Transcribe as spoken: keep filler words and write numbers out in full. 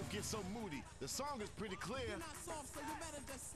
get so moody? The song is pretty clear. You're not soft, so you better just